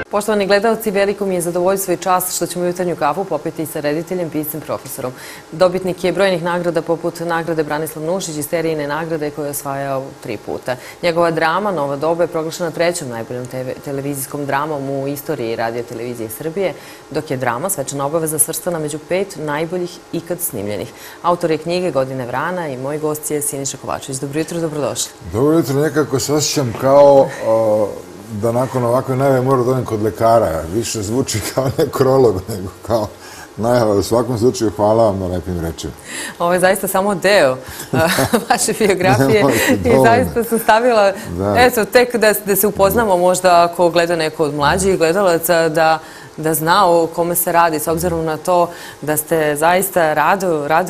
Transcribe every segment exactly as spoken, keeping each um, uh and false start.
Poštovani gledalci, veliko mi je zadovoljstvo i čast što ćemo jutarnju kafu popiti sa rediteljem, piscem, profesorom. Dobitnik je brojnih nagrada poput nagrade Branislav Nušić i serijine nagrade koje je osvajao tri puta. Njegova drama Nova doba je proglašena trećom najboljom televizijskom dramom u istoriji Radio televizije Srbije, dok je drama Svečana obaveza svrstana među pet najboljih ikad snimljenih. Autor je knjige Godine vrana i moj gost je Siniša Kovačević. Dobro jutro, dobrodošli. Dobro jutro, nekako se osjećam kao da nakon ovakve najave mora da odem kod lekara. Više zvuči kao nekrolog nego kao najava. U svakom slučaju hvala vam na lepim rečima. Ovo je zaista samo deo vaše biografije i zaista sam stavila, eto, tek da se upoznamo možda ako gleda neko od mlađih gledalaca da zna o kome se radi, s obzirom na to da ste zaista rado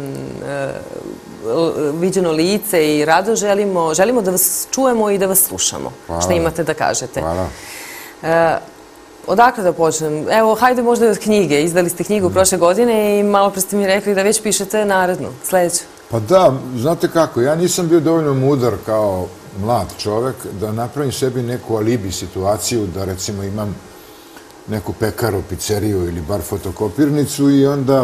viđeno lice i rado želimo, želimo da vas čujemo i da vas slušamo, što imate da kažete. Hvala. Odakle da počnem? Evo, hajde možda od knjige. Izdali ste knjigu prošle godine i malo pre ste mi rekli da već pišete narednu, sledeću. Pa da, znate kako, ja nisam bio dovoljno mudar kao mlad čovek da napravim sebi neku alibi situaciju, da recimo imam neku pekaru, pizzeriju ili bar fotokopirnicu i onda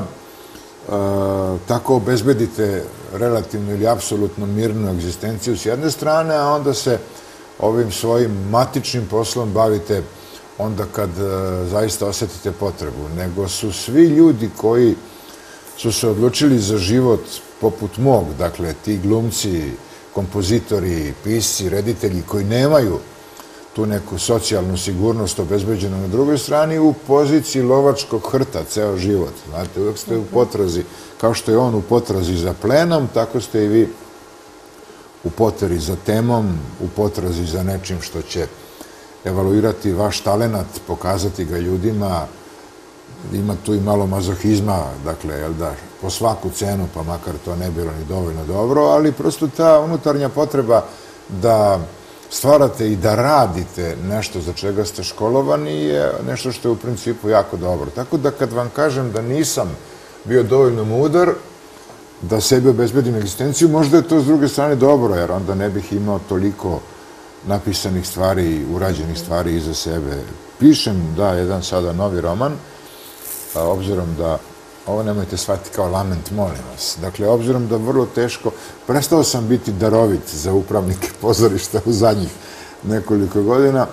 tako obezbedite relativno ili apsolutno mirnu egzistenciju s jedne strane, a onda se ovim svojim matičnim poslom bavite onda kad zaista osetite potrebu. Nego su svi ljudi koji su se odlučili za život poput mog, dakle ti glumci, kompozitori, pisci, reditelji koji nemaju tu neku socijalnu sigurnost obezbeđenu na drugoj strani, u poziciji lovačkog hrta ceo život. Znate, uvek ste u potrazi, kao što je on u potrazi za plenom, tako ste i vi u potrazi za temom, u potrazi za nečim što će evaluirati vaš talenat, pokazati ga ljudima. Ima tu i malo mazohizma, dakle, jel da, po svaku cenu, pa makar to ne bilo ni dovoljno dobro, ali prosto ta unutarnja potreba da stvarate i da radite nešto za čega ste školovani je nešto što je u principu jako dobro. Tako da kad vam kažem da nisam bio dovoljno mudar da sebi obezbedim egzistenciju, možda je to s druge strane dobro, jer onda ne bih imao toliko napisanih stvari i urađenih stvari iza sebe. Pišem, da, jedan sada novi roman, obzirom da, ovo nemojte shvatiti kao lament, molim vas. Dakle, obzirom da vrlo teško, prestao sam biti darovit za upravnike pozorišta u zadnjih nekoliko godina,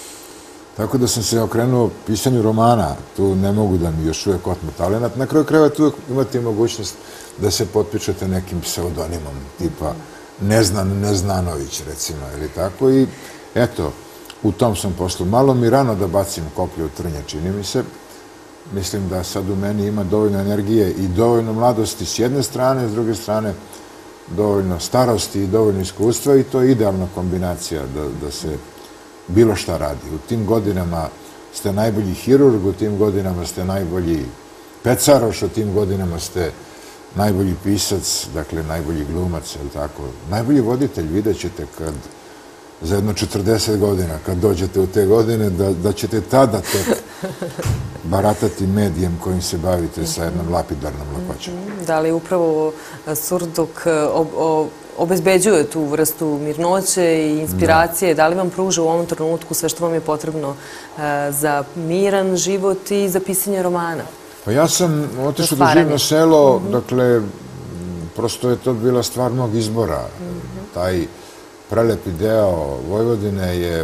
tako da sam se okrenuo pisanju romana. Tu ne mogu da mi još uvijek otmu talenat. Na kraju krajeva tu imate mogućnost da se potpičete nekim pseudonimom, tipa Neznan Neznanović, recimo, ili tako. I eto, u tom sam poslu. Malo mi rano da bacim koplje u trnje, čini mi se. Mislim da sad u meni ima dovoljno energije i dovoljno mladosti s jedne strane, s druge strane dovoljno starosti i dovoljno iskustva i to je idealna kombinacija da se bilo šta radi. U tim godinama ste najbolji hirurg, u tim godinama ste najbolji pecaroš, u tim godinama ste najbolji pisac, dakle najbolji glumac, ili tako. Najbolji voditelj, vidjet ćete kad za jedno četrdeset godina, kad dođete u te godine, da ćete tada tek baratati medijem kojim se bavite sa jednom lapidarnom lakoćom. Da li upravo surduk obezbeđuje tu vrstu mirnoće i inspiracije? Da li vam pruža u ovom trenutku sve što vam je potrebno za miran život i za pisanje romana? Pa ja sam otišao da živim na selo, dakle, prosto je to bila stvar mog izbora. Taj prelepi deo Vojvodine je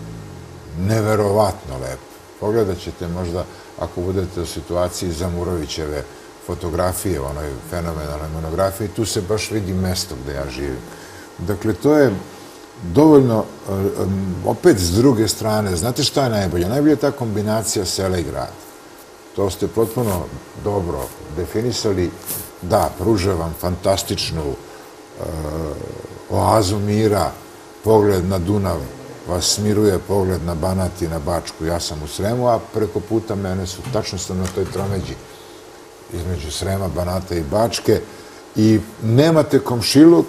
neverovatno lep. Pogledat ćete možda, ako budete u situaciji Zamurovićeve fotografije, u onoj fenomenalnoj monografiji, tu se baš vidi mesto gde ja živim. Dakle, to je dovoljno, opet s druge strane, znate šta je najbolje? Najbolje je ta kombinacija sela i grada. To ste potpuno dobro definisali. Da, pruža vam fantastičnu oazu mira, pogled na Dunav vas smiruje, pogled na Banat i na Bačku. Ja sam u Sremu, a preko puta mene su, tačno sam na toj tromeđi između Srema, Banata i Bačke i nemate komšiluk,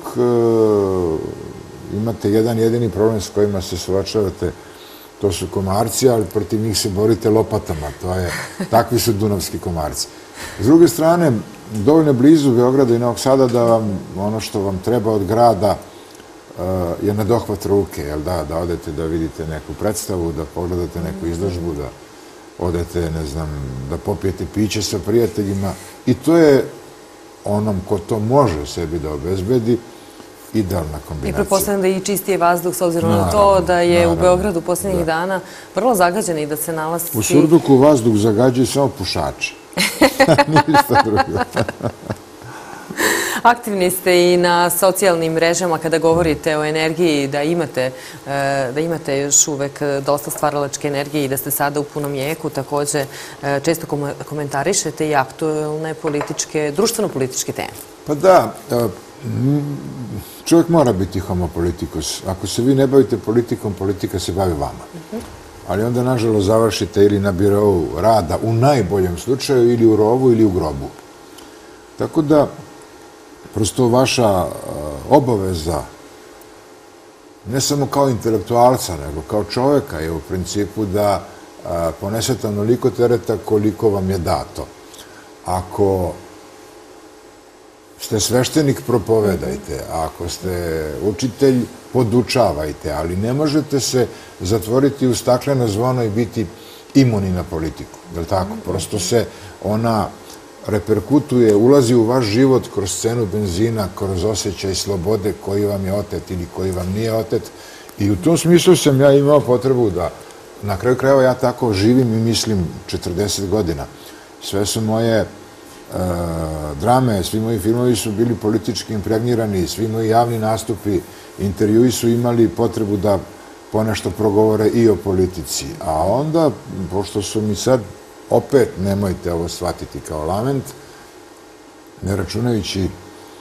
imate jedan jedini problem s kojima se suočavate, to su komarci, ali protiv njih se borite lopatama, to je, takvi su dunavski komarci. S druge strane, dovoljno blizu Beograda i Novog Sada da vam ono što vam treba od grada je na dohvat ruke, jel da, da odete da vidite neku predstavu, da pogledate neku izložbu, da odete, ne znam, da popijete piće sa prijateljima i to je onom ko to može sebi da obezbedi idealna kombinacija. I pretpostavljam da je i čistije vazduh s obzirom na to da je u Beogradu posljednjih dana vrlo zagađen i da se nalazi... U Surduku vazduh zagađuje samo pušači. Ništa drugo. Aktivni ste i na socijalnim mrežama kada govorite o energiji, da imate, da imate još uvek dosta stvaralačke energije i da ste sada u punom jeku. Također često komentarišete i aktuelne političke, društveno-političke teme. Pa da, čovjek mora biti homo politikus. Ako se vi ne bavite politikom, politika se bavi vama. Ali onda, nažalost, završite ili na birou rada, u najboljem slučaju, ili u rovu, ili u grobu. Tako da, prosto vaša obaveza, ne samo kao intelektualca, nego kao čovjeka, je u principu da ponesete onoliko tereta koliko vam je dato. Ako ste sveštenik, propovedajte. Ako ste učitelj, podučavajte. Ali ne možete se zatvoriti u stakleno zvono i biti imuni na politiku. Je li tako? Prosto se ona reperkutuje, ulazi u vaš život kroz cenu benzina, kroz osjećaj slobode koji vam je otet ili koji vam nije otet. I u tom smislu sam ja imao potrebu da, na kraju krajeva ja tako živim i mislim četrdeset godina. Sve su moje drame, svi moji filmovi su bili politički impregnirani, svi moji javni nastupi, intervjui su imali potrebu da ponešto progovore i o politici. A onda, pošto su mi sad, opet nemojte ovo shvatiti kao lament, ne računajući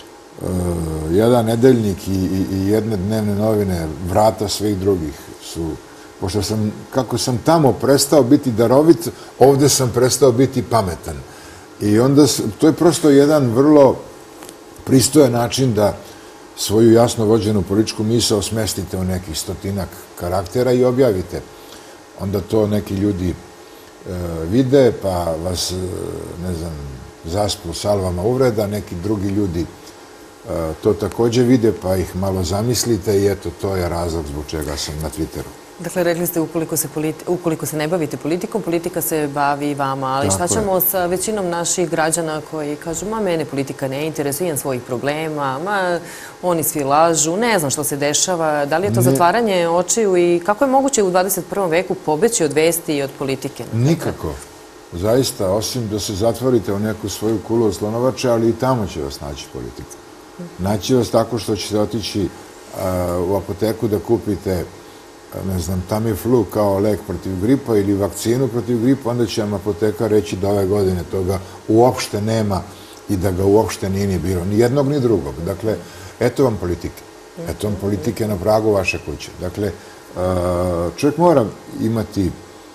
jedan nedeljnik i jedne dnevne novine, vrata svih drugih su, pošto sam, kako sam tamo prestao biti darovit, ovde sam prestao biti pametan. I onda, to je prosto jedan vrlo pristojan način da svoju jasno vođenu političku misao smestite u nekih stotinak karaktera i objavite. Onda to neki ljudi vide, pa vas, ne znam, zaspu salvama uvreda, neki drugi ljudi to također vide, pa ih malo zamislite i eto, to je razlog zbog čega sam na Twitteru. Dakle, rekli ste, ukoliko se ne bavite politikom, politika se bavi vama, ali šta ćemo sa većinom naših građana koji kažu, ma mene politika ne interesuje, imam svojih problema, ma oni svi lažu, ne znam što se dešava, da li je to zatvaranje očiju i kako je moguće u dvadeset prvom veku pobeći od vesti i od politike? Nikako. Zaista, osim da se zatvorite u neku svoju kulu od slonovače, ali i tamo će vas naći politika. Naći vas tako što ćete otići u apoteku da kupite, ne znam, Tamiflu kao lek protiv gripa ili vakcinu protiv gripa, onda će vam apoteka reći da ove godine toga uopšte nema i da ga uopšte nije ni bilo. Ni jednog, ni drugog. Dakle, eto vam politike. Eto vam politike na pragu vaše kuće. Dakle, čovjek mora imati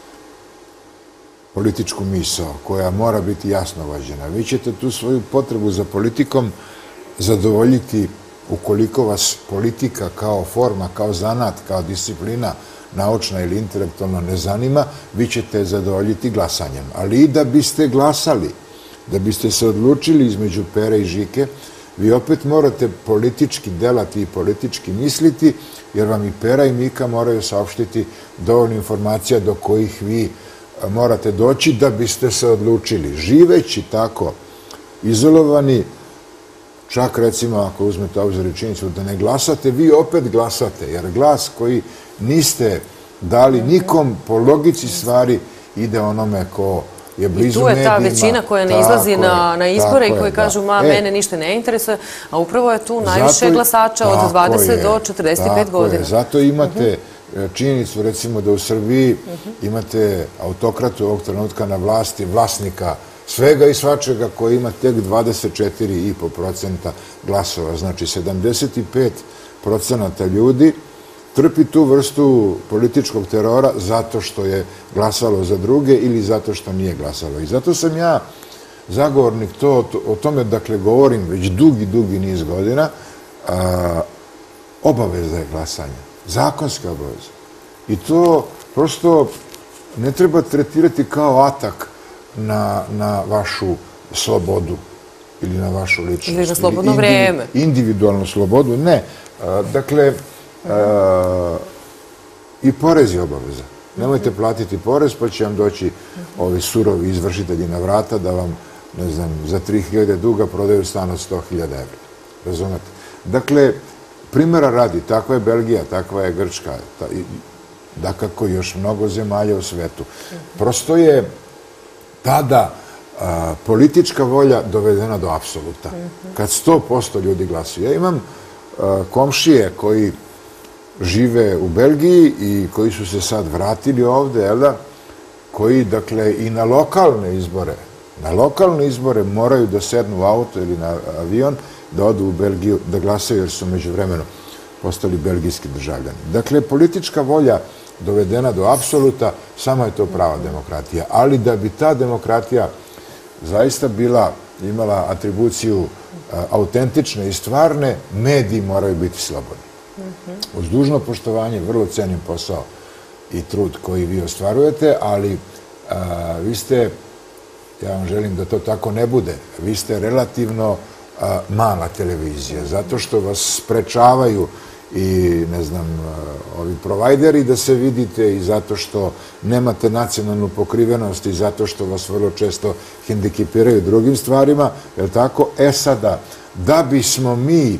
političku misao koja mora biti jasno vođena. Vi ćete tu svoju potrebu za politikom zadovoljiti ukoliko vas politika kao forma, kao zanat, kao disciplina naučna ili intelektualno ne zanima, vi ćete zadovoljiti glasanjem. Ali i da biste glasali, da biste se odlučili između pere i žike, vi opet morate politički delati i politički misliti, jer vam i pera i mika moraju saopštiti dovoljno informacija do kojih vi morate doći da biste se odlučili. Živeći tako izolovani, čak recimo ako uzmete obzir i činjenicu da ne glasate, vi opet glasate, jer glas koji niste dali nikom po logici stvari ide onome ko je blizu medijima. I tu je ta većina koja ne izlazi na izbore i koji kažu ma mene ništa ne interesuje, a upravo je tu najviše glasača od dvadeset do četrdeset pet godina. Zato imate činjenicu recimo da u Srbiji imate autokratu ovog trenutka na vlasti, vlasnika svega i svačega koji ima tek dvadeset četiri i po procenta glasova. Znači, sedamdeset pet procenata ljudi trpi tu vrstu političkog terora zato što je glasalo za druge ili zato što nije glasalo. I zato sam ja zagovornik to, o tome, dakle, govorim već dugi, dugi niz godina, obaveza je glasanja, zakonska obaveza. I to prosto ne treba tretirati kao atak na vašu slobodu ili na vašu ličnost. Ili na slobodno vreme. Individualnu slobodu, ne. Dakle, i porez je obaveza. Nemojte platiti porez, pa će vam doći ovi surovi izvršitelji na vrata da vam, ne znam, za tri hiljade duga prodaju stan od sto hiljada evra. Razumete? Dakle, primjera radi, takva je Belgija, takva je Grčka, dakako još mnogo zemalja u svetu. Prosto je tada politička volja dovedena do apsoluta. Kad sto posto ljudi glasuje. Ja imam komšije koji žive u Belgiji i koji su se sad vratili ovde, jel da, koji, dakle, i na lokalne izbore, na lokalne izbore moraju da sednu u auto ili na avion, da odu u Belgiju, da glasaju jer su međuvremeno postali belgijski državljani. Dakle, politička volja dovedena do apsoluta, samo je to prava demokratija. Ali da bi ta demokratija zaista bila, imala atribuciju autentične i stvarne, mediji moraju biti slobodni. Uz dužno poštovanje, vrlo cenim posao i trud koji vi ostvarujete, ali vi ste, ja vam želim da to tako ne bude, vi ste relativno mala televizija, zato što vas sprečavaju i, ne znam, ovi provajderi da se vidite i zato što nemate nacionalnu pokrivenost i zato što vas vrlo često hendikepiraju drugim stvarima, je li tako? E sada, da bismo mi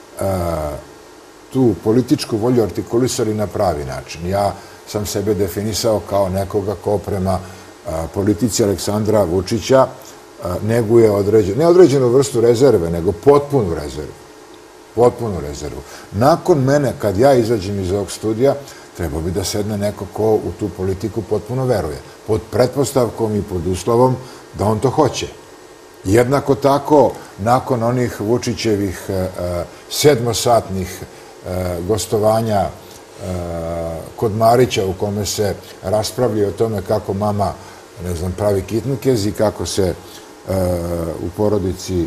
tu političku volju artikulisali na pravi način. Ja sam sebe definisao kao nekoga ko prema politici Aleksandra Vučića neguje određenu, ne određenu vrstu rezerve, nego potpunu rezervu. Potpunu rezervu. Nakon mene, kad ja izađem iz ovog studija, treba bi da sedne neko ko u tu politiku potpuno veruje. Pod pretpostavkom i pod uslovom da on to hoće. Jednako tako, nakon onih Vučićevih sedmosatnih gostovanja kod Marića u kome se raspravlja o tome kako mama, ne znam, pravi kitnikez i kako se u porodici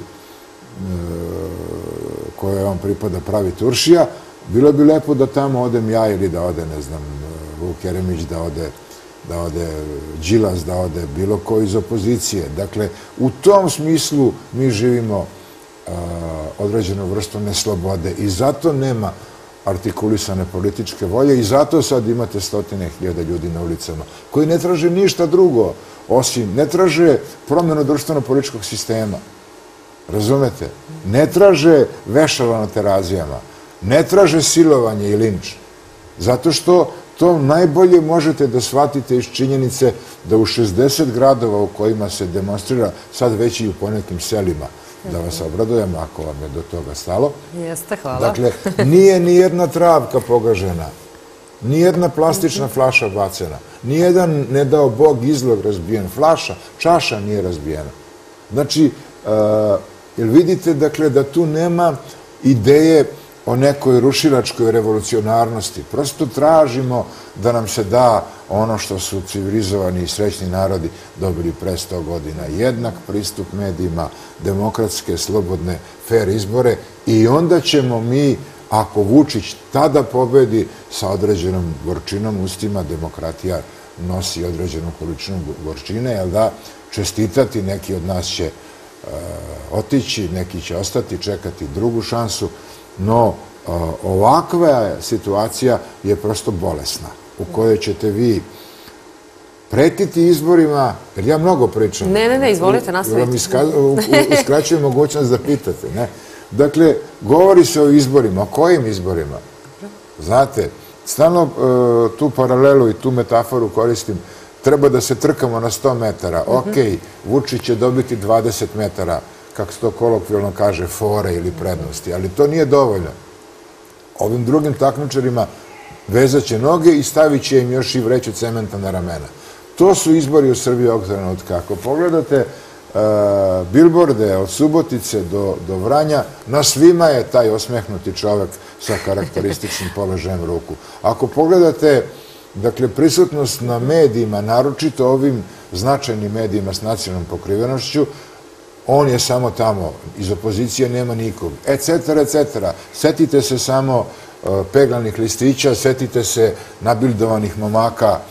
kojoj on pripada pravi turšija, bilo bi lepo da tamo odem ja ili da ode, ne znam, Vuk Jeremić, da ode da ode Đilas, da ode bilo ko iz opozicije. Dakle, u tom smislu mi živimo određenu vrstu neslobode i zato nema artikulisane političke volje i zato sad imate stotine hiljada ljudi na ulicama koji ne traže ništa drugo, osim ne traže promjenu društveno-političkog sistema. Razumete? Ne traže vešala na terazijama, ne traže silovanje i linč. Zato što to najbolje možete da shvatite iz činjenice da u šezdeset gradova u kojima se demonstrira, sad već i u ponekim selima, da vas obradujem ako vam je do toga stalo. Jeste, hvala. Dakle, nije ni jedna travka pogažena, ni jedna plastična flaša bacena, ni jedan, ne dao Bog, izlog razbijen, flaša, čaša nije razbijena. Znači, jel vidite, dakle, da tu nema ideje o nekoj rušilačkoj revolucionarnosti. Prosto tražimo da nam se da ono što su civilizovani i srećni narodi dobili pre sto godina. Jednak pristup medijima, demokratske, slobodne, fair izbore i onda ćemo mi, ako Vučić tada pobedi sa određenom gorčinom ustima, demokratija nosi određenu količinu gorčine, jel da, čestitati, neki od nas će otići, neki će ostati, čekati drugu šansu, no ovakva situacija je prosto bolesna, u kojoj ćete vi pretiti izborima, jer ja mnogo pričam. Ne, ne, ne, izvolite, nastavite. Vam uskraćujem mogućnost da pitate, ne? Dakle, govori se o izborima, o kojim izborima? Znate, stalno tu paralelu i tu metaforu koristim, treba da se trkamo na sto metara. Ok, Vučić će dobiti dvadeset metara, kako se to kolokvijalno kaže, fore ili prednosti, ali to nije dovoljno. Ovim drugim takmičarima vezat će noge i stavit će im još i vreću cementa na ramena. To su izbori u Srbiji ovog trenutka. Ako pogledate bilborde od Subotice do Vranja, na svima je taj osmehnuti čovek sa karakterističnim položajem ruku. Ako pogledate, dakle, prisutnost na medijima, naročito ovim značajnim medijima s nacionalnom pokrivenošću, on je samo tamo, iz opozicije nema nikog, et cetera, et cetera. Setite se samo peglanih listića, setite se nabildovanih momaka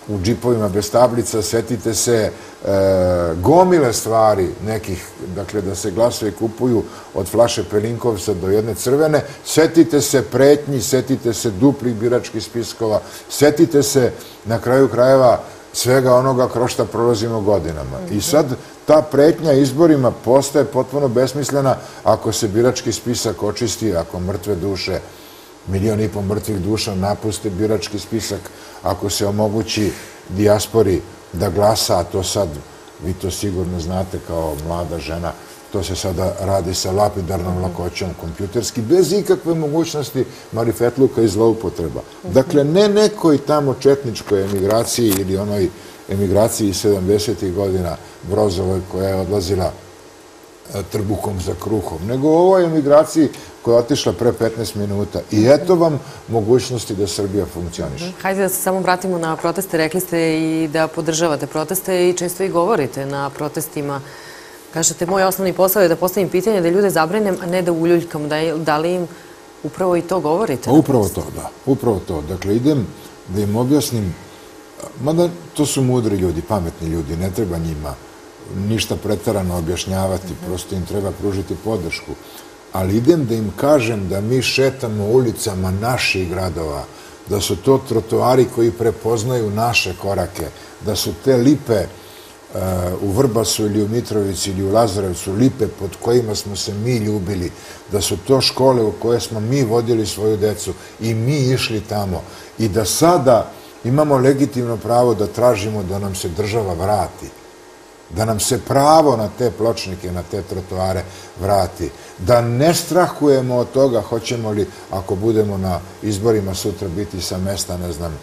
u džipovima bez tablica, setite se gomile stvari nekih, dakle da se glasovi kupuju od flaše Pelinkovca do jedne crvene, setite se pretnji, setite se duplih biračkih spiskova, setite se na kraju krajeva svega onoga kroz šta prolazimo godinama. I sad ta pretnja izborima postaje potpuno besmislena ako se birački spisak očisti, ako mrtve duše, milion i po mrtvih duša napuste birački spisak, ako se omogući dijaspori da glasa, a to sad, vi to sigurno znate kao mlada žena, to se sada radi sa lapidarnom lakoćom kompjuterski, bez ikakve mogućnosti marifetluka i zloupotreba. Dakle, ne nekoj tamo četničkoj emigraciji ili onoj emigraciji iz sedamdesetih godina Brozovoj koja je odlazila trbuhom za kruhom, nego u ovoj emigraciji koja je otišla pre petnaest minuta. I eto vam mogućnosti da Srbija funkcioniše. Hajde da se samo vratimo na proteste. Rekli ste i da podržavate proteste i često i govorite na protestima. Kažete, moj osnovni posao je da postavim pitanje, da ljude zabrinem, a ne da uljuljkam. Da li im upravo i to govorite? Upravo to, da. Upravo to. Dakle, idem da im objasnim, mada to su mudri ljudi, pametni ljudi, ne treba njima ništa pretarano objašnjavati, prosto im treba pružiti podršku. Ali idem da im kažem da mi šetamo ulicama naših gradova, da su to trotoari koji prepoznaju naše korake, da su te lipe u Vrbasu ili u Mitrovici ili u Lazarevcu, lipe pod kojima smo se mi ljubili, da su to škole u koje smo mi vodili svoju decu i mi išli tamo i da sada imamo legitimno pravo da tražimo da nam se država vrati, da nam se pravo na te pločnike, na te trotoare vrati, da ne strahujemo od toga hoćemo li, ako budemo na izborima sutra biti sa mesta, ne znam,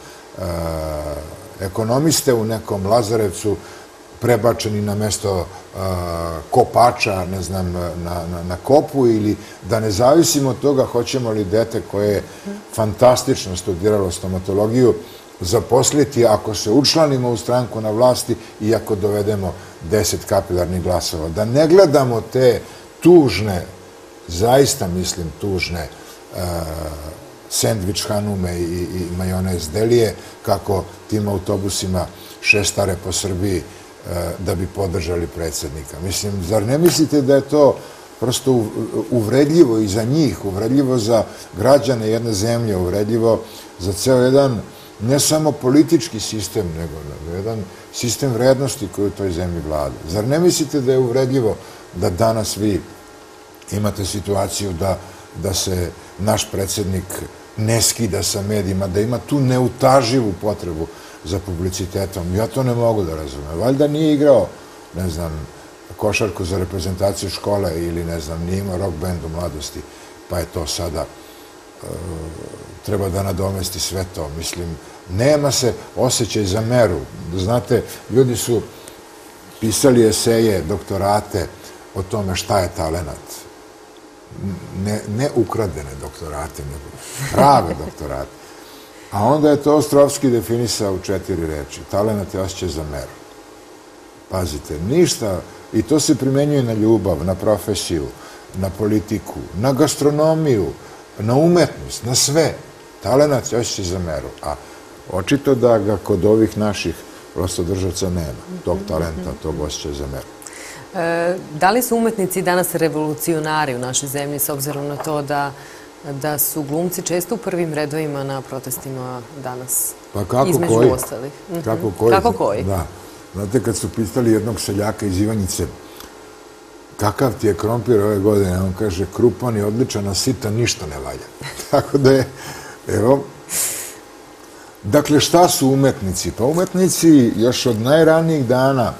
ekonomiste u nekom Lazarevcu, prebačeni na mesto kopača, ne znam, na kopu, ili da ne zavisimo od toga hoćemo li dete koje je fantastično studiralo stomatologiju zaposliti ako se učlanimo u stranku na vlasti i ako dovedemo deset kapilarnih glasova. Da ne gledamo te tužne, zaista mislim tužne, sendvič hanume i majonez delije, kako tim autobusima šestare po Srbiji da bi podržali predsjednika. Mislim, zar ne mislite da je to prosto uvredljivo i za njih, uvredljivo za građane jedne zemlje, uvredljivo za ceo jedan, ne samo politički sistem, nego jedan sistem vrednosti koji u toj zemlji vlada. Zar ne mislite da je uvredljivo da danas vi imate situaciju da se naš predsjednik ne skida sa medijima, da ima tu neutaživu potrebu za publicitetom? Ja to ne mogu da razumem. Valjda nije igrao, ne znam, košarku za reprezentaciju škole ili, ne znam, nije imao rock band u mladosti, pa je to sada, treba da nadomesti sve to. Mislim, nema se osjećaj za meru. Znate, ljudi su pisali eseje, doktorate o tome šta je talenat. Ne ukradene doktorate, nego prave doktorate. A onda je to Ostrovski definisao u četiri reči. Talenat je osjećaj za meru. Pazite, ništa, i to se primenjuje na ljubav, na profesiju, na politiku, na gastronomiju, na umetnost, na sve. Talenat je osjećaj za meru. A očito da ga kod ovih naših vlastodržavca nema, tog talenta, tog osjećaja za meru. Da li su umetnici danas revolucionari u našoj zemlji, s obzirom na to da su glumci često u prvim redovima na protestima danas? Pa kako koji? Kako koji? Kako koji? Da. Znate, kad su pitali jednog seljaka iz Ivanjice, kakav ti je krompir ove godine, on kaže, krupan je odličan, a sitan ništa ne valja. Tako da je, evo, dakle, šta su umetnici? Pa umetnici još od najranijih dana,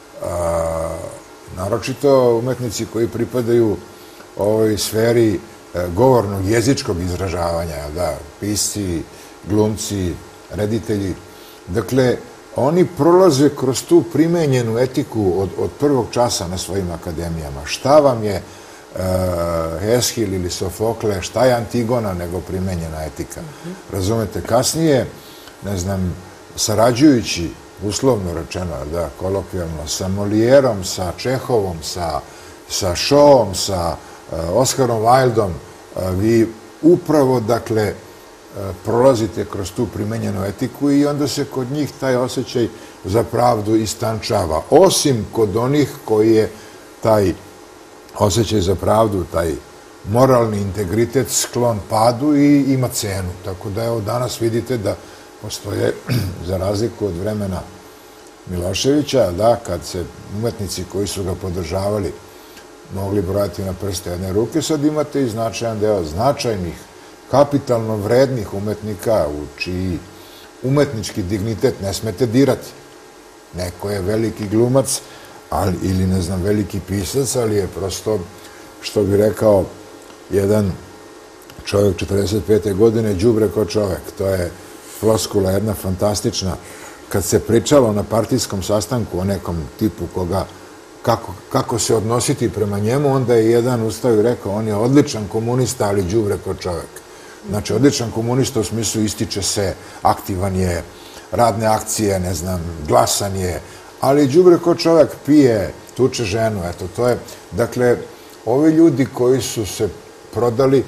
naročito umetnici koji pripadaju ovoj sferi govornog, jezičkog izražavanja, da, pisci, glumci, reditelji, dakle, oni prolaze kroz tu primenjenu etiku od prvog časa na svojim akademijama. Šta vam je Eshil ili Sofokle, šta je Antigona nego primenjena etika? Razumete, kasnije, ne znam, sarađujući, uslovno rečeno, da, kolokvijalno, sa Molijerom, sa Čehovom, sa Shawom, sa Oscarom Wildom, vi upravo, dakle, prolazite kroz tu primenjenu etiku i onda se kod njih taj osjećaj za pravdu istančava. Osim kod onih koji je taj osjećaj za pravdu, taj moralni integritet sklon padu i ima cenu. Tako da evo danas vidite da postoje, za razliku od vremena Miloševića, da kad se umetnici koji su ga podržavali mogli brojati na prste jedne ruke, sad imate i značajan deo značajnih, kapitalno vrednih umetnika u čiji umetnički dignitet ne smete dirati. Neko je veliki glumac ali, ili ne znam, veliki pisac, ali je prosto, što bi rekao jedan čovjek četrdeset pete godine, đubre ko čovjek. To je floskula jedna fantastična. Kad se pričalo na partijskom sastanku o nekom tipu koga, kako, kako se odnositi prema njemu, onda je jedan ustao i rekao, on je odličan komunista, ali đubre ko čovjek. Znači, odličan komunista u smislu ističe se, aktivan je, radne akcije, ne znam, glasan je, ali đubre ko čovjek, pije, tuče ženu, eto, to je, dakle, ovi ljudi koji su se prodali,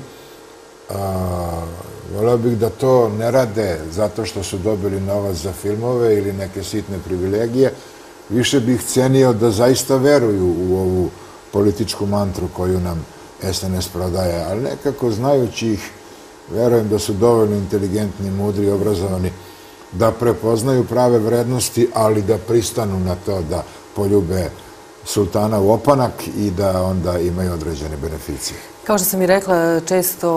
voleo bih da to ne rade zato što su dobili novac za filmove ili neke sitne privilegije, više bih cenio da zaista veruju u ovu političku mantru koju nam es en es prodaje, ali nekako znajući ih, verujem da su dovoljno inteligentni, mudri, obrazovani, da prepoznaju prave vrednosti, ali da pristanu na to da poljube sultana u opanak i da onda imaju određene beneficije. Kao što sam i rekla, često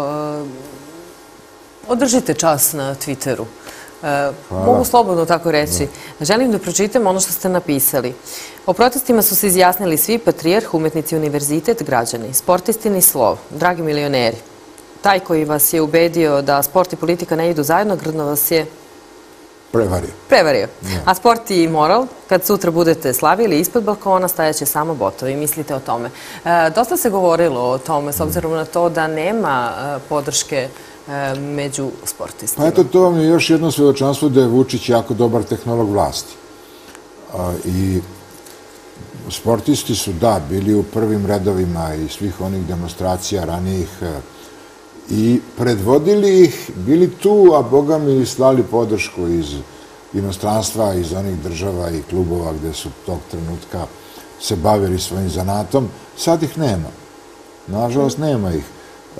održite čas na Twitteru. Mogu slobodno tako reći. Želim da pročitam ono što ste napisali. O protestima su se izjasnili svi: patrijarh, umetnici, univerzitet, građani, sportisti ni slov, dragi milioneri. Taj koji vas je ubedio da sport i politika ne idu zajedno, grdno vas je prevario. Prevario. A sport i moral, kad sutra budete slavili ispod balkona, stajaće samo botovi. Mislite o tome. Dosta se govorilo o tome, s obzirom na to da nema podrške među sportistima. Pa eto, to vam je još jedno svedočanstvo da je Vučić jako dobar tehnolog vlasti. I sportisti su, da, bili u prvim redovima i svih onih demonstracija ranijih i predvodili ih, bili tu, a boga mi slali podršku iz inostranstva, iz onih država i klubova gde su tog trenutka se bavili svojim zanatom. Sad ih nema. Nažalost, nema ih.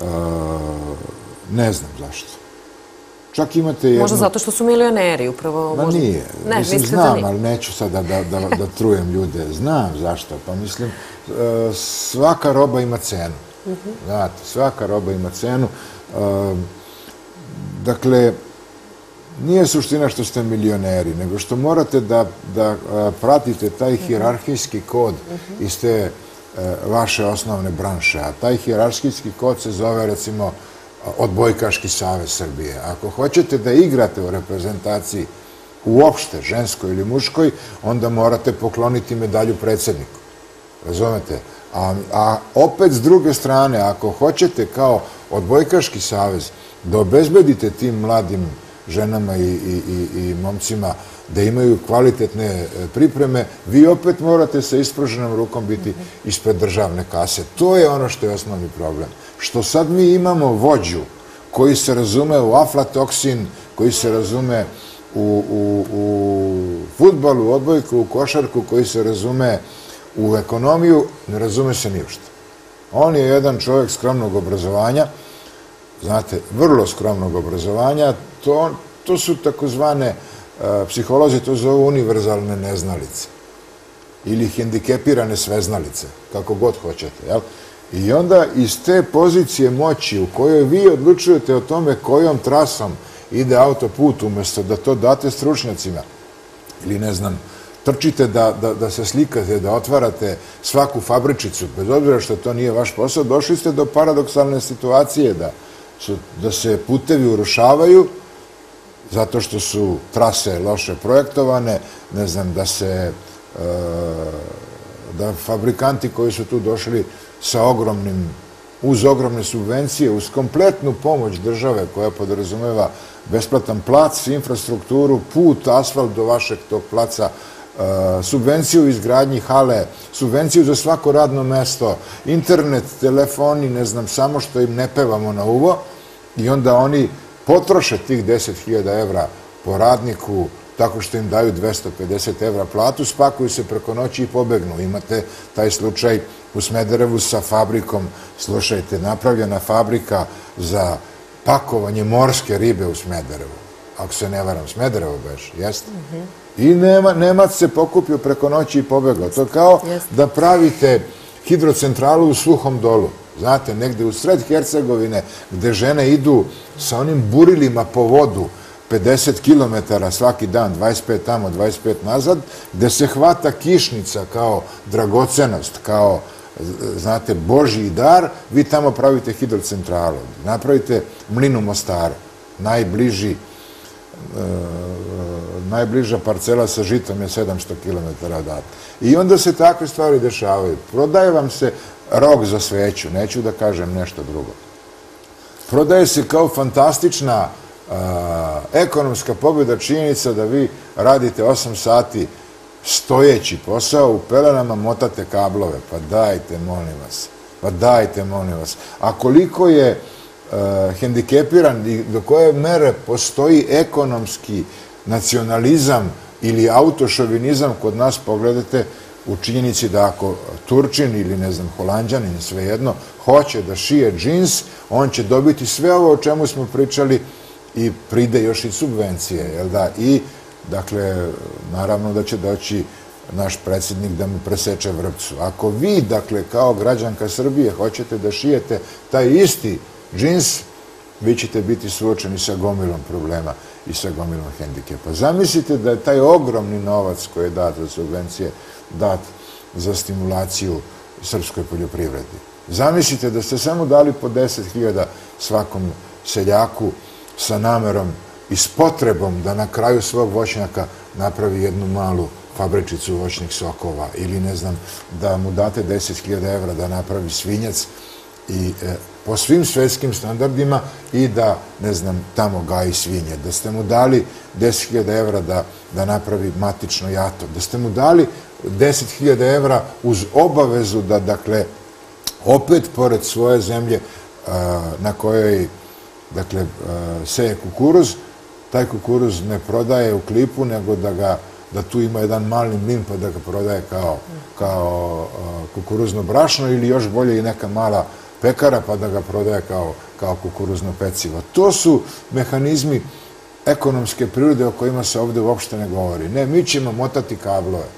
Ne znam zašto. Čak imate jednu... Možda zato što su milioneri, upravo... Ma nije. Mislim, znam, ali neću sad da trujem ljude. Znam zašto. Pa mislim, svaka roba ima cenu. Znate, svaka roba ima cenu. Dakle, nije suština što ste milioneri, nego što morate da pratite taj hijerarhijski kod iz te vaše osnovne branše. A taj hijerarhijski kod se zove, recimo, Odbojkaški savez Srbije. Ako hoćete da igrate u reprezentaciji uopšte, ženskoj ili muškoj, onda morate pokloniti medalju predsjedniku. Razumete? A opet, s druge strane, ako hoćete kao Odbojkaški savez da obezbedite tim mladim ženama i momcima da imaju kvalitetne pripreme, vi opet morate sa ispruženom rukom biti ispred državne kase. To je ono što je osnovni problem. Što sad mi imamo vođu koji se razume u aflatoksin, koji se razume u fudbal, u odbojku, u košarku, koji se razume u ekonomiju, ne razume se ni u što. On je jedan čovjek skromnog obrazovanja, znate, vrlo skromnog obrazovanja, to su takozvane, psiholozi to zovu univerzalne neznalice ili hendikepirane sveznalice, kako god hoćete, jel? I onda iz te pozicije moći u kojoj vi odlučujete o tome kojom trasom ide autoput umjesto da to date stručnjacima ili ne znam, trčite da se slikate, da otvarate svaku fabričicu, bez obzira što to nije vaš posao, došli ste do paradoksalne situacije da se putevi urušavaju zato što su trase loše projektovane, ne znam, da se, da fabrikanti koji su tu došli sa ogromnim, uz ogromne subvencije, uz kompletnu pomoć države koja podrazumeva besplatan plac, infrastrukturu, put, asfalt do vašeg tog placa, subvenciju u izgradnji hale, subvenciju za svako radno mesto, internet, telefoni, ne znam, samo što im ne pevamo na uvo i onda oni potroše tih deset hiljada evra po radniku tako što im daju dvesta pedeset evra platu, spakuju se preko noći i pobegnu. Imate taj slučaj u Smederevu sa fabrikom, slušajte, napravljena fabrika za pakovanje morske ribe u Smederevu. Ako se ne varam, Smederevo beš, jeste? I Nemac se pokupio preko noći i pobegao. To je kao da pravite hidrocentralu u Suhom Dolu. Znate, negde u sred Hercegovine, gde žene idu sa onim burilima po vodu, pedeset kilometara svaki dan, dvadeset pet tamo, dvadeset pet nazad, gde se hvata kišnica kao dragocenost, kao, znate, Božji dar, vi tamo pravite hidrocentralu. Napravite mlin u Mostaru, najbliži, najbliža parcela sa žitom je sedamsto kilometara odatle. I onda se takve stvari dešavaju. Prodaje vam se rog za sveću, neću da kažem nešto drugo. Prodaje se kao fantastična ekonomska pobjeda, činjenica da vi radite osam sati stojeći posao, u pelenama motate kablove. Pa dajte, molim vas. Pa dajte, molim vas. A koliko je hendikepiran i do koje mere postoji ekonomski nacionalizam ili autošovinizam kod nas, pogledajte u činjenici da ako Turčin ili, ne znam, Holanđanin, svejedno, hoće da šije džins, on će dobiti sve ovo o čemu smo pričali i pride još i subvencije, jel da? I, dakle, naravno da će doći naš predsjednik da mu preseče vrpcu. Ako vi, dakle, kao građanka Srbije hoćete da šijete taj isti džins, vi ćete biti suočeni sa gomilom problema i sa gomilom hendikepa. Zamislite da je taj ogromni novac koji je dat za subvencije dat za stimulaciju srpskoj poljoprivredi. Zamislite da ste samo dali po deset hiljada svakom seljaku sa namerom i s potrebom da na kraju svog voćnjaka napravi jednu malu fabričicu voćnih sokova ili, ne znam, da mu date deset hiljada evra da napravi svinjac i po svim svetskim standardima i da, ne znam, tamo gaji svinje. Da ste mu dali deset hiljada evra da napravi matično jato. Da ste mu dali deset hiljada evra uz obavezu da, dakle, opet pored svoje zemlje na kojoj, dakle, seje kukuruz, taj kukuruz ne prodaje u klipu, nego da ga, da tu ima jedan mali mlin pa da ga prodaje kao, kao kukuruzno brašno ili još bolje i neka mala pekara pa da ga prodaje kao, kao kukuruzno pecivo. To su mehanizmi ekonomske prirode o kojima se ovdje uopšte ne govori. Ne, mi ćemo motati kablove.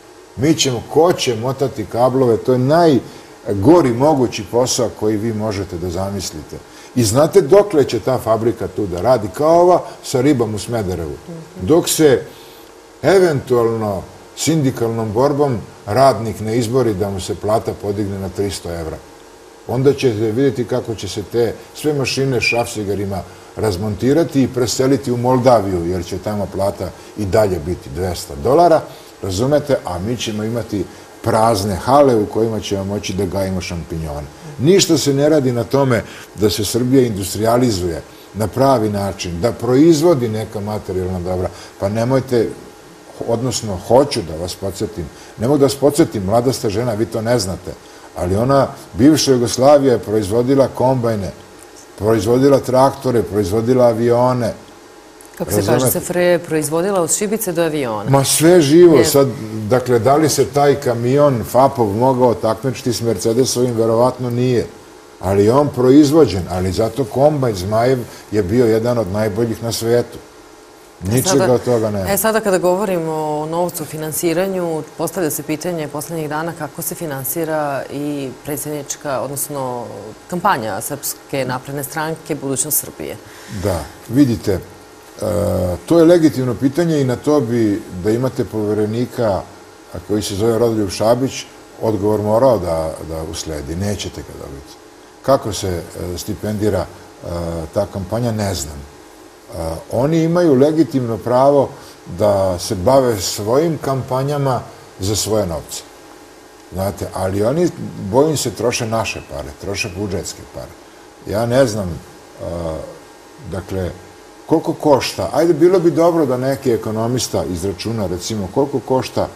Mi ćemo, ko će motati kablove, to je najgori mogući posao koji vi možete da zamislite. I znate dokle će ta fabrika tu da radi, kao ova sa ribom u Smederevu. Dok se eventualno sindikalnom borbom radnik ne izbori da mu se plata podigne na tristo evra. Onda ćete vidjeti kako će se te sve mašine šrafcigerima razmontirati i preseliti u Moldaviju, jer će tamo plata i dalje biti dvesta dolara, razumete, a mi ćemo imati prazne hale u kojima ćemo moći da gajimo šampinjone. Ništa se ne radi na tome da se Srbija industrializuje na pravi način, da proizvodi neka materijalna dobra. Pa nemojte, odnosno hoću da vas podsjetim, ne mogu da vas podsjetim, mlada ste žena, vi to ne znate, ali ona, bivša Jugoslavija, je proizvodila kombajne, proizvodila traktore, proizvodila avione. Kako se kaže, se Freje proizvodila od šibice do aviona. Ma sve živo. Sad, dakle, da li se taj kamion FAP-ov mogao takmičiti s Mercedesovim? Verovatno nije. Ali je on proizvođen, ali zato kombajn Zmajev je bio jedan od najboljih na svetu. Ničega od toga nema. E, sada kada govorimo o novcu, finansiranju, postavlja se pitanje poslednjih dana kako se finansira i predsjednička, odnosno kampanja Srpske napredne stranke Budućnost Srbije. Da, vidite, to je legitimno pitanje i na to bi, da imate poverenika koji se zove Rodoljub Šabić, odgovor morao da usledi. Nećete ga dobiti. Kako se stipendira ta kampanja, ne znam. Oni imaju legitimno pravo da se bave svojim kampanjama za svoje novce. Znate, ali oni, bojim se, troše naše pare, troše budžetske pare. Ja ne znam, dakle, koliko košta, ajde, bilo bi dobro da neki ekonomista izračuna, recimo, koliko košta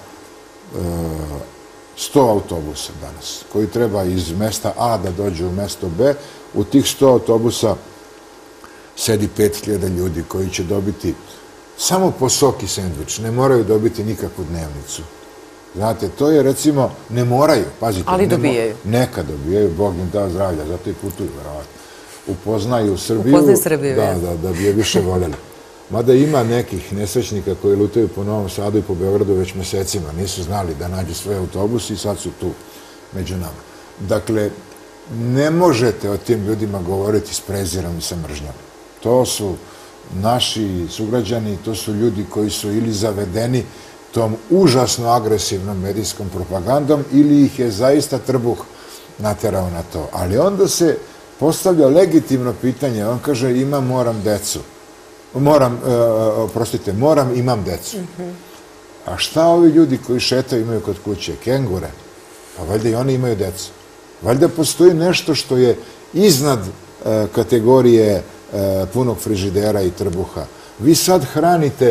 sto autobusa danas, koji treba iz mesta A da dođe u mesto B, u tih sto autobusa sedi pet hiljada ljudi koji će dobiti samo po sok i sendvič, ne moraju dobiti nikakvu dnevnicu. Znate, to je recimo, ne moraju, pazite. Ali dobijaju. Neka dobijaju, Bog im da zdravlja, zato i putuju, verovatno. Upoznaju Srbiju. Upoznaju Srbiju, da, da, da bi je više voljeli. Mada ima nekih nesrećnika koji lutaju po Novom Sadu i po Beogradu već mesecima. Nisu znali da nađu svoj autobus i sad su tu među nama. Dakle, ne možete o tim ljudima govoriti s prezirom i sa mržnjom. To su naši sugrađani, to su ljudi koji su ili zavedeni tom užasno agresivnom medijskom propagandom ili ih je zaista trbuh naterao na to. Ali onda se postavlja legitimno pitanje, on kaže imam, moram decu. Moram, oprostite, moram, imam decu. A šta ovi ljudi koji šetaju imaju kod kuće? Kengure? Pa valjda i oni imaju decu. Valjda postoji nešto što je iznad kategorije punog frižidera i trbuha. Vi sad hranite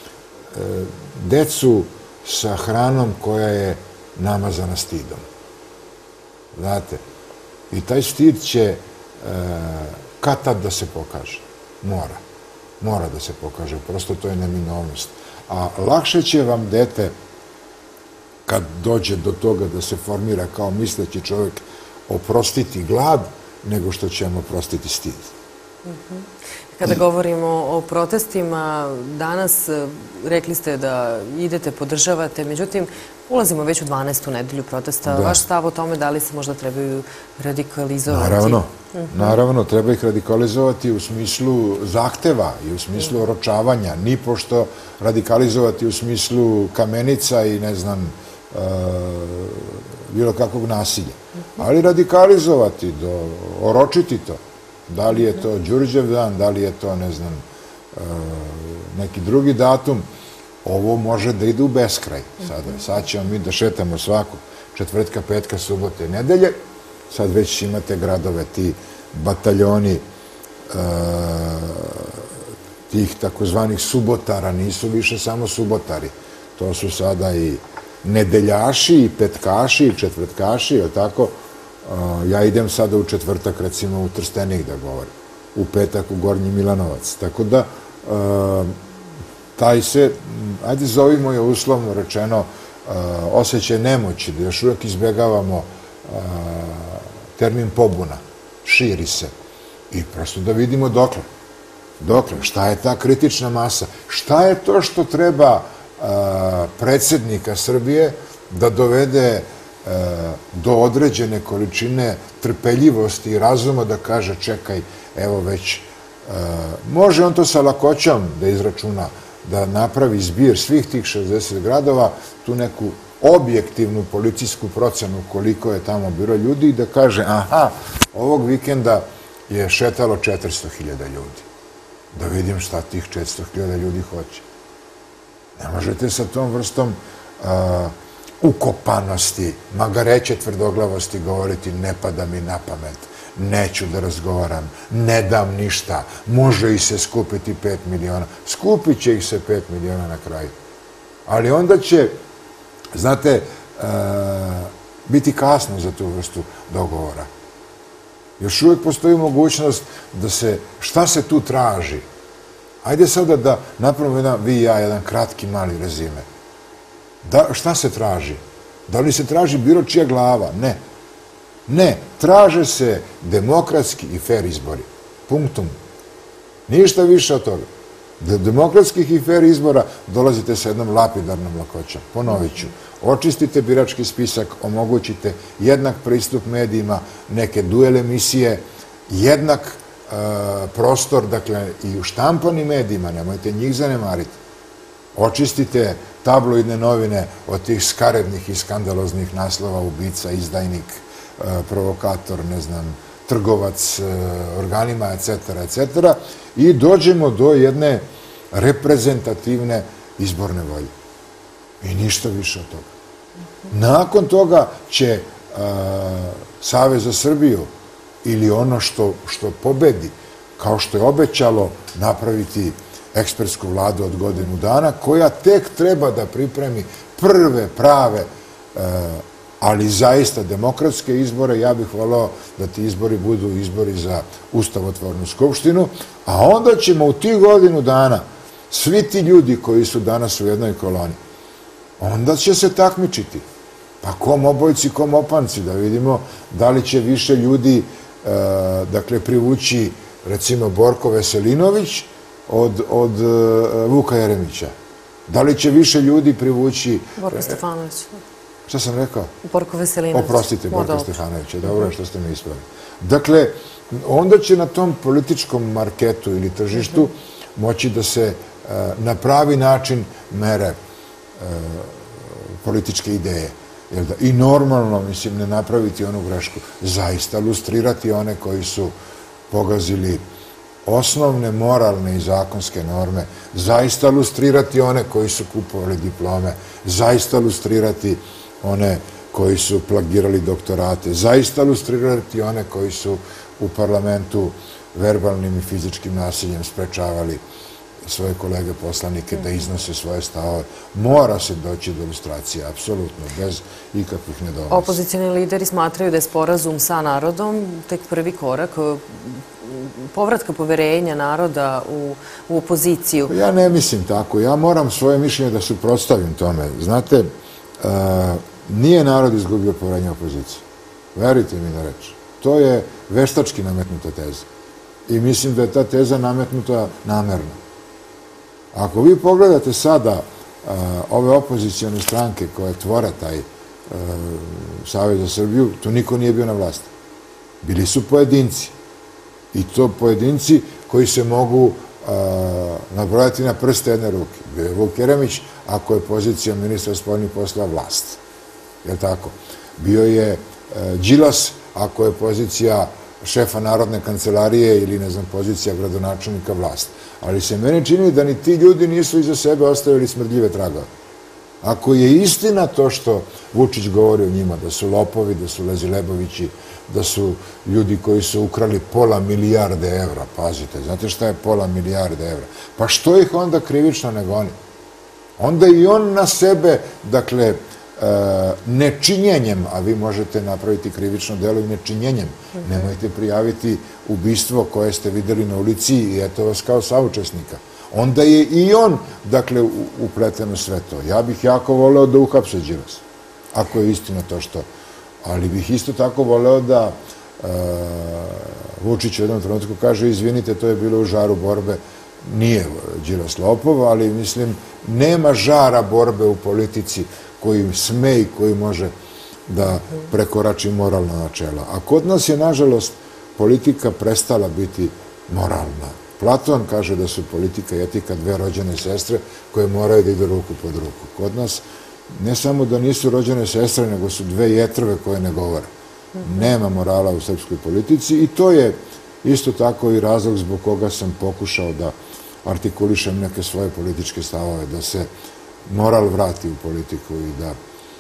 decu sa hranom koja je namazana stidom. Znate? I taj stid će kad tad da se pokaže. Mora. Mora da se pokaže. Prosto to je neminovnost. A lakše će vam dete, kad dođe do toga da se formira kao misleći čovjek, oprostiti glad, nego što će vam oprostiti stid. Kada govorimo o protestima, danas rekli ste da idete, podržavate, međutim, ulazimo već u dvanaestu nedelju protesta. Vaš stav o tome da li se možda trebaju radikalizovati? Naravno. Naravno, treba ih radikalizovati u smislu zahteva i u smislu oročavanja. Ni pošto radikalizovati u smislu kamenica i, ne znam, bilo kakvog nasilja. Ali radikalizovati, oročiti to. Da li je to Đurđev dan, da li je to, ne znam, neki drugi datum, ovo može da ide u beskraj. Sad ćemo mi da šetamo svakog četvrtka, petka, subote, nedelje. Sad već imate gradove, ti bataljoni tih takozvanih subotara, nisu više samo subotari. To su sada i nedeljaši, i petkaši, i četvrtkaši, je li tako? Ja idem sada u četvrtak, recimo, u Trstenik da govorim, u petak u Gornji Milanovac. Tako da, taj se, ajde zovimo je uslovno rečeno, osjećaj nemoći, da još uvijek izbjegavamo termin pobuna, širi se. I prosto da vidimo dokle. Dokle, šta je ta kritična masa? Šta je to što treba predsjednika Srbije da dovede do određene količine trpeljivosti i razuma da kaže čekaj, evo već, može on to sa lakoćom da izračuna, da napravi zbir svih tih šezdeset gradova, tu neku objektivnu policijsku procenu koliko je tamo bilo ljudi i da kaže, aha, ovog vikenda je šetalo četiristo hiljada ljudi. Da vidim šta tih četiristo hiljada ljudi hoće. Ne možete sa tom vrstom ukopanosti, magareće tvrdoglavosti govoriti ne pada mi na pamet, neću da razgovaram, ne dam ništa, može ih se skupiti pet miliona. Skupit će ih se pet miliona na kraju. Ali onda će, znate, biti kasno za tu vrstu dogovora. Još uvijek postoji mogućnost da se, šta se tu traži? Ajde sada da napravimo jedan, vi i ja, jedan kratki mali rezime. Šta se traži? Da li se traži bilo čija glava? Ne. Ne. Traže se demokratski i fair izbori. Punktum. Ništa više od toga. Do demokratskih i fair izbora dolazite sa jednom lapidarnom lakoćom. Ponovit ću. Očistite birački spisak, omogućite jednak pristup medijima, neke duel emisije, jednak prostor, dakle, i u štampanim medijima, nemojte njih zanemariti. Očistite tabloidne novine od tih skarednih i skandaloznih naslova, ubica, izdajnik, provokator, ne znam, trgovac organima, et cetera, et cetera, i dođemo do jedne reprezentativne izborne volje. I ništa više od toga. Nakon toga će Savez za Srbiju ili ono što pobedi, kao što je obećalo, napraviti ekspertsku vladu od godinu dana, koja tek treba da pripremi prve prave ali zaista demokratske izbore. Ja bih volao da ti izbori budu izbori za ustavotvornu skupštinu, a onda ćemo u tih godinu dana svi ti ljudi koji su danas u jednoj koloni, onda će se takmičiti. Pa kom obojci, kom opanci, da vidimo da li će više ljudi dakle privući recimo Borko Veselinović od, od Vuka Jeremića. Da li će više ljudi privući... Borko Stefanović. Šta sam rekao? Borko Veselinović. Oprostite, Borko Stefanovića. Dobro je što ste mi ispravili. Dakle, onda će na tom političkom marketu ili tržištu moći da se na pravi način mere političke ideje. I normalno, mislim, ne napraviti onu grešku. Zaista lustrirati one koji su pogazili osnovne moralne i zakonske norme, zaista lustrirati one koji su kupovali diplome, zaista lustrirati one koji su plagirali doktorate, zaista lustrirati one koji su u parlamentu verbalnim i fizičkim nasiljem sprečavali svoje kolege poslanike da iznose svoje stavove. Mora se doći do ilustracije, apsolutno, bez ikakvih nedoumica. Opozicioni lideri smatraju da je sporazum sa narodom tek prvi korak povratka poverenja naroda u opoziciju. Ja ne mislim tako. Ja moram svoje mišljenje da suprotstavim tome. Znate, nije narod izgubio poverenje opoziciji. Verujte mi na reč. To je veštački nametnuta teza. I mislim da je ta teza nametnuta namerno. Ako vi pogledate sada ove opozicione stranke koje tvore taj Savez za Srbiju, tu niko nije bio na vlasti. Bili su pojedinci. I to pojedinci koji se mogu nabrojati na prste jedne ruke. Bio je Vuk Jeremić, ako je pozicija ministra spoljnih poslova vlast. Je li tako? Bio je Đilas, ako je pozicija šefa Narodne kancelarije ili, ne znam, pozicija gradonačelnika vlast. Ali se meni čini da ni ti ljudi nisu iza sebe ostavili smrdljive tragove. Ako je istina to što Vučić govori o njima, da su lopovi, da su lezilebovići, da su ljudi koji su ukrali pola milijarde evra, pazite, znate šta je pola milijarde evra? Pa što ih onda krivično ne goni? Onda i on na sebe, dakle, nečinjenjem, a vi možete napraviti krivično delo i nečinjenjem, nemojte prijaviti ubistvo koje ste videli na ulici i eto vas kao saučesnika. Onda je i on, dakle, upleten u sve to. Ja bih jako voleo da uhapse Đilas, ako je istina to što. Ali bih isto tako voleo da Vučić u jednom trenutku kaže, izvinite, to je bilo u žaru borbe, nije Đilas lopov, ali mislim, nema žara borbe u politici koji sme i koji može da prekorači moralna načela. A kod nas je, nažalost, politika prestala biti moralna. Platon kaže da su politika i etika dve rođene sestre koje moraju da idu ruku pod ruku. Kod nas ne samo da nisu rođene sestre, nego su dve jetrve koje ne govore. Nema morala u srpskoj politici i to je isto tako i razlog zbog koga sam pokušao da artikulišem neke svoje političke stavove, da se moral vrati u politiku i da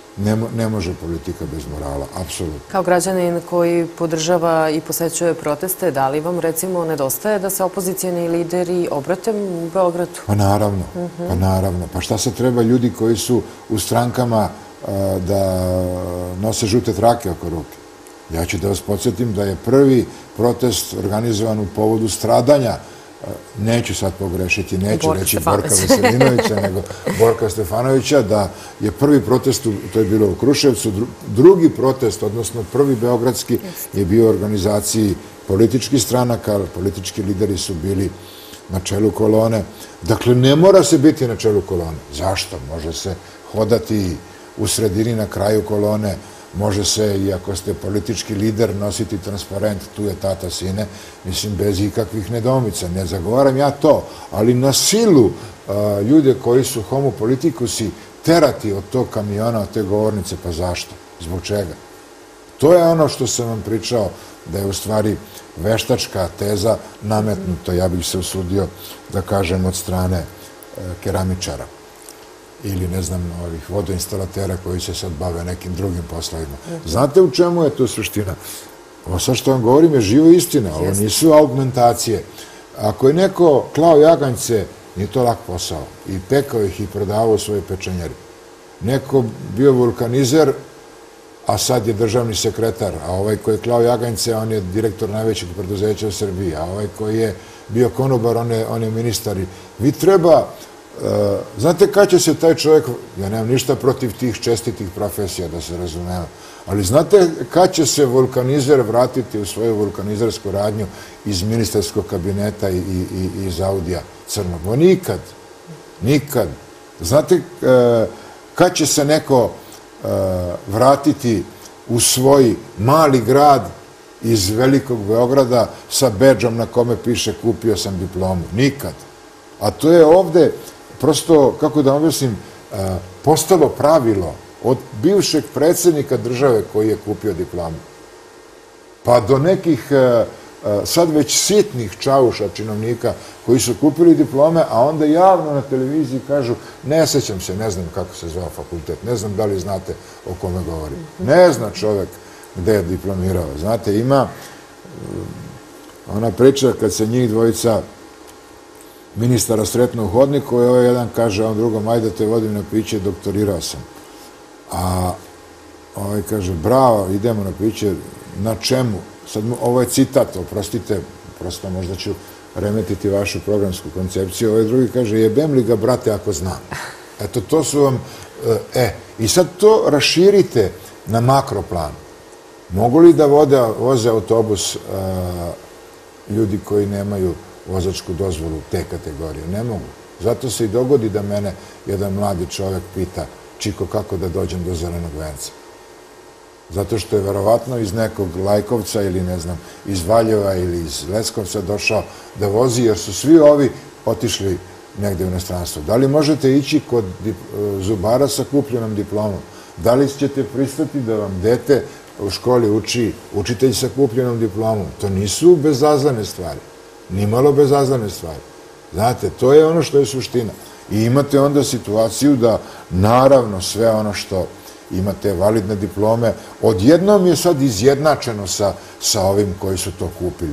ne može politika bez morala, apsolutno. Kao građanin koji podržava i posećuje proteste, da li vam, recimo, nedostaje da se opozicijani lideri obrate u Beogradu? Pa naravno, pa naravno. Pa šta se treba ljudi koji su u strankama da nose žute trake oko ruke? Ja ću da vas podsjetim da je prvi protest organizovan u povodu stradanja, neću sad pogrešiti, neću reći Borka Veselinovića, nego Borka Stefanovića, da je prvi protest, to je bilo u Kruševcu, drugi protest, odnosno prvi beogradski, je bio u organizaciji političkih stranaka, politički lideri su bili na čelu kolone. Dakle, ne mora se biti na čelu kolone. Zašto? Može se hodati u sredini na kraju kolone, može se, i ako ste politički lider, nositi transparent, tu je tata, sine, mislim, bez ikakvih nedoumica. Ne zagovaram ja to, ali na silu ljude koji su homo politikusi terati od tog kamiona, od te govornice, pa zašto? Zbog čega? To je ono što sam vam pričao, da je u stvari veštačka teza nametnuta, ja bih se usudio da kažem, od strane keramičara ili, ne znam, ovih vodoinstalatera koji se sad bave nekim drugim poslovima. Znate u čemu je to suština? Ovo sad što vam govorim je živa istina, ovo nisu augmentacije. Ako je neko klao jaganjce, nije to lak posao, i pekao ih i prodavao svoje pečenjeri. Neko bio vulkanizer, a sad je državni sekretar, a ovaj koji je klao jaganjce, on je direktor najvećeg preduzeća u Srbiji, a ovaj koji je bio konobar, on je, on je ministar. Vi treba, uh, znate kad će se taj čovjek, ja nemam ništa protiv tih čestitih profesija, da se razumemo, ali znate kad će se vulkanizer vratiti u svoju vulkanizersku radnju iz ministarskog kabineta i, i, i iz Audija crnog? O, nikad. Nikad. Znate uh, kad će se neko uh, vratiti u svoj mali grad iz velikog Beograda sa bedžom na kome piše kupio sam diplomu? Nikad. A to je ovde prosto, kako da objasnim, uh, postalo pravilo od bivšeg predsjednika države koji je kupio diplomu, pa do nekih uh, sad već sitnih čauša činovnika koji su kupili diplome, a onda javno na televiziji kažu ne sećam se, ne znam kako se zvao fakultet, ne znam da li znate o kome govorim. Ne zna čovjek gde je diplomirao. Znate, ima ona priča kad se njih dvojica ministara sretno u hodniku i ovaj jedan kaže on drugom, ajde te vodim na piće, doktorirao sam. A ovaj kaže, bravo, idemo na piće, na čemu? Sad, ovo je citat, oprostite, prosto možda ću remetiti vašu programsku koncepciju. Ovaj drugi kaže, jebem li ga, brate, ako znam. Eto, to su vam, e, i sad to raširite na makroplan. Mogu li da vode, voze autobus a, ljudi koji nemaju vozačku dozvolu te kategorije? Ne mogu. Zato se i dogodi da mene jedan mladi čovjek pita, Čiko, kako da dođem do Zelenog venca? Zato što je verovatno iz nekog Lajkovca ili ne znam, iz Valjeva ili iz Leskovca došao da vozi, jer su svi ovi otišli negde u inostranstvo. Da li možete ići kod zubara sa kupljenom diplomom? Da li ćete pristati da vam dete u školi uči učitelj sa kupljenom diplomom? To nisu bezazlene stvari. Nimalo bezazlene stvari. Znate, to je ono što je suština. I imate onda situaciju da naravno sve ono što imate validne diplome, odjednom je sad izjednačeno sa, sa ovim koji su to kupili.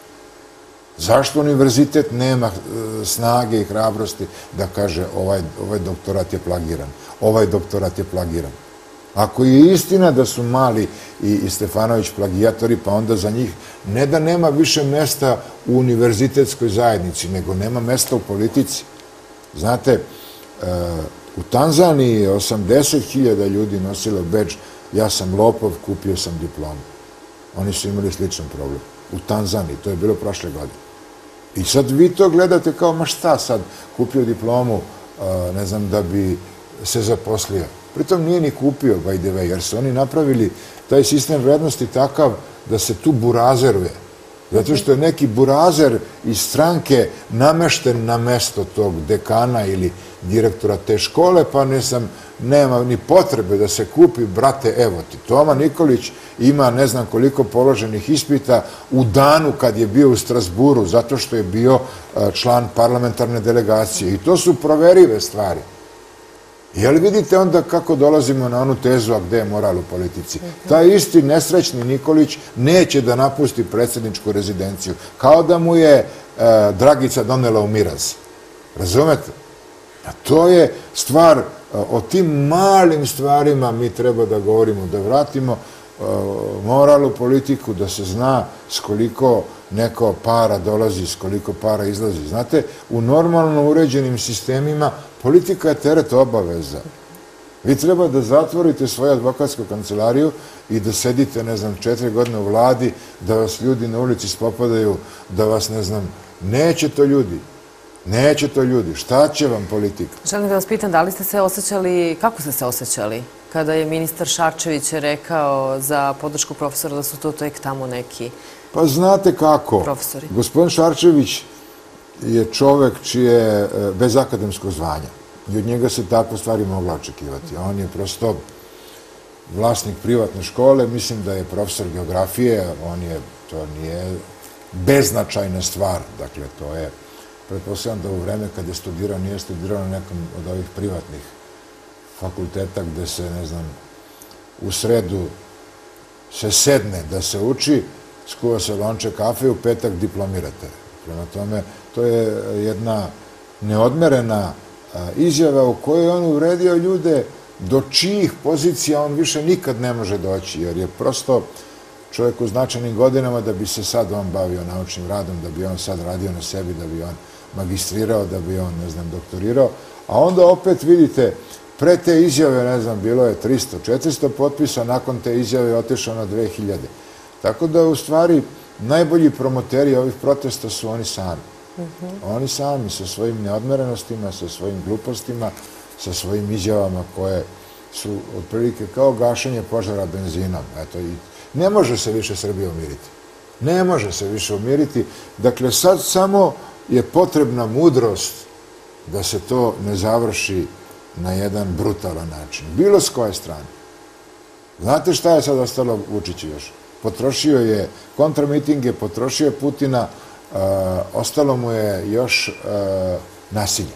Zašto univerzitet nema e, snage i hrabrosti da kaže ovaj, ovaj doktorat je plagiran, ovaj doktorat je plagiran? Ako je istina da su Mali i, i Stefanović plagijatori, pa onda za njih ne da nema više mesta u univerzitetskoj zajednici, nego nema mesta u politici. Znate, e, u Tanzaniji je osamdeset hiljada ljudi nosilo bedž, ja sam lopov, kupio sam diplomu. Oni su imali sličan problem. U Tanzaniji, to je bilo prošle godine. I sad vi to gledate kao, ma šta sad, kupio diplomu, ne znam, da bi se zaposlio. Pritom nije ni kupio, by the way, jer su oni napravili taj sistem vrednosti takav da se tu burazeruje. Zato što je neki burazer iz stranke namešten na mesto tog dekana ili direktora te škole, pa ne sam, nema ni potrebe da se kupi, brate, evo ti. Toma Nikolić ima ne znam koliko položenih ispita u danu kad je bio u Strasburu, zato što je bio član parlamentarne delegacije. I to su proverive stvari. Je li vidite onda kako dolazimo na onu tezu, a gde je moral u politici? Taj isti nesrećni Nikolić neće da napusti predsjedničku rezidenciju, kao da mu je e, Dragica donela u miraz. Razumete? A to je stvar, o tim malim stvarima mi treba da govorimo, da vratimo e, moral u politiku, da se zna s koliko neko para dolazi, s koliko para izlazi. Znate, u normalno uređenim sistemima politika je teret obaveza. Vi treba da zatvorite svoju advokatsku kancelariju i da sedite, ne znam, četiri godine u vladi, da vas ljudi na ulici spopadaju, da vas, ne znam, neće to ljudi. Neće to ljudi. Šta će vam politika? Želim da vas pitam, da li ste se osjećali, kako ste se osjećali kada je ministar Šarčević rekao za podršku profesora da su to tek tamo neki Pa znate kako. profesori? Gospodin Šarčević je čovek čije bez akademskog zvanja. I od njega se takve stvari mogla očekivati. On je prosto vlasnik privatne škole, mislim da je profesor geografije, on je, to nije beznačajna stvar. Dakle, to je, pretpostavljam da u vreme kad je studirao, nije studirao na nekom od ovih privatnih fakulteta gde se, ne znam, u sredu se sedne da se uči, skuva se lonče kafe, u petak diplomirate. Prema tome, to je jedna neodmerena izjava u kojoj on uvredio ljude do čijih pozicija on više nikad ne može doći, jer je prosto čovjek u značajnim godinama da bi se sad on bavio naučnim radom, da bi on sad radio na sebi, da bi on magistrirao, da bi on, ne znam, doktorirao. A onda opet vidite, pre te izjave, ne znam, bilo je tristo četiristo potpisa, nakon te izjave je otišao na dve hiljade. Tako da, u stvari, najbolji promoteri ovih protesta su oni sami. Oni sami sa svojim neodmerenostima, sa svojim glupostima, sa svojim izjavama koje su otprilike kao gašenje požara benzinom. Eto, i ne može se više Srbija umiriti. Ne može se više umiriti. Dakle, sad samo je potrebna mudrost da se to ne završi na jedan brutalan način. Bilo s koje strane. Znate šta je sad ostalo Vučiću još? Potrošio je kontramitinge, potrošio je Putina, ostalo mu je još nasilje.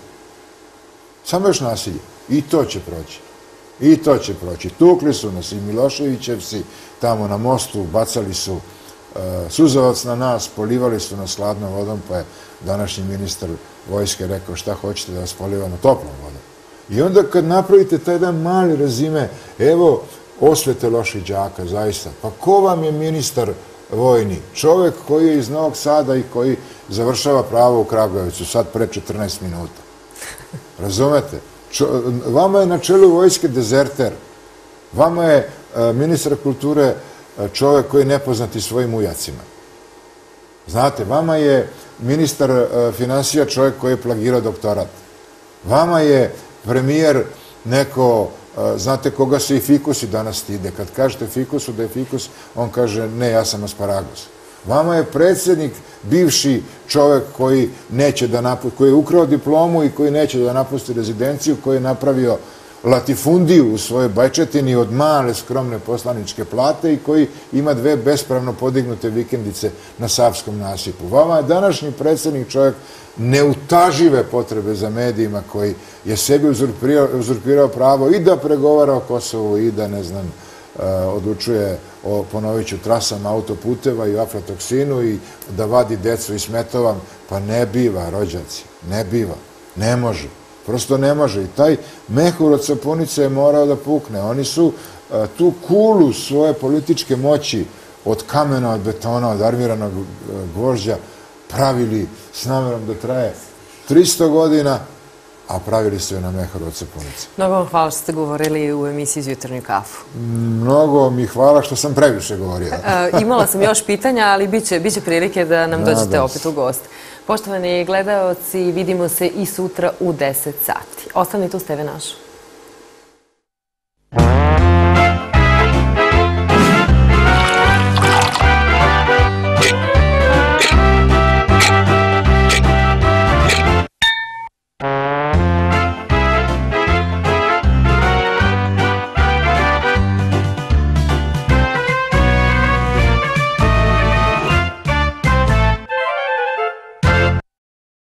Samo još nasilje. I to će proći. I to će proći. Tukli su nas i Miloševićevci tamo na mostu, bacali su suzavac na nas, polivali su nas hladnom vodom, pa je današnji ministar vojske rekao šta hoćete da vas polivamo toplom vodom. I onda kad napravite taj jedan mali rezime, evo osvete loših đaka, zaista. Pa ko vam je ministar vojni? Čovek koji je iz Novog Sada i koji završava pravo u Kragujevcu, sad pre četrnaest minuta. Razumete? Vama je na čelu vojske dezerter. Vama je ministar kulture čovek koji je nepoznati svojim ujacima. Znate, vama je ministar finansija čovek koji je plagirao doktorat. Vama je premijer neko, znate koga se i fikusi danas stide. Kad kažete fikusu da je fikus, on kaže ne, ja sam asparagus. Vama je predsjednik bivši čovek koji neće da napusti, koji je ukrao diplomu i koji neće da napusti rezidenciju, koji je napravio latifundiju u svojoj bajčetini od male skromne poslaničke plate i koji ima dve bespravno podignute vikendice na Savskom nasipu. Vama je današnji predsjednik čovjek neutažive potrebe za medijima koji je sebi uzurpirao pravo i da pregovara o Kosovu i da, ne znam, odlučuje o, ponovit ću, trasama autoputeva i aflatoksinu i da vadi decu iz smetova. Pa ne biva, rođaci, ne biva, ne može. Prosto ne može. I taj mehur od sapunice je morao da pukne. Oni su tu kulu svoje političke moći od kamena, od betona, od armiranog gvožđa pravili s namerom da traje tristo godina, a pravili su je na mehoru od sapunice. Mnogo vam hvala što ste govorili u emisiji za jutarnju kafu. Mnogo mi hvala što sam previše govorio. Imala sam još pitanja, ali bit će prilike da nam dođete opet u gost. Poštovani gledaoci, vidimo se i sutra u deset sati. Ostanite uz te ve naš.